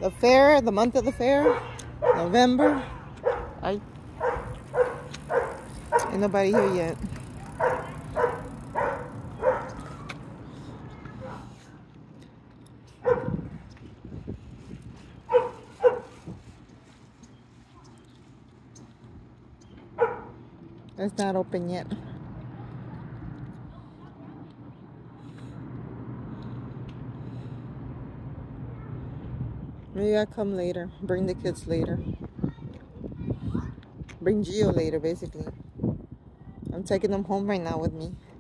The fair, the month of the fair, November. Ain't nobody here yet. It's not open yet. Maybe I'll come later. Bring the kids later. Bring Gio later, basically. I'm taking them home right now with me.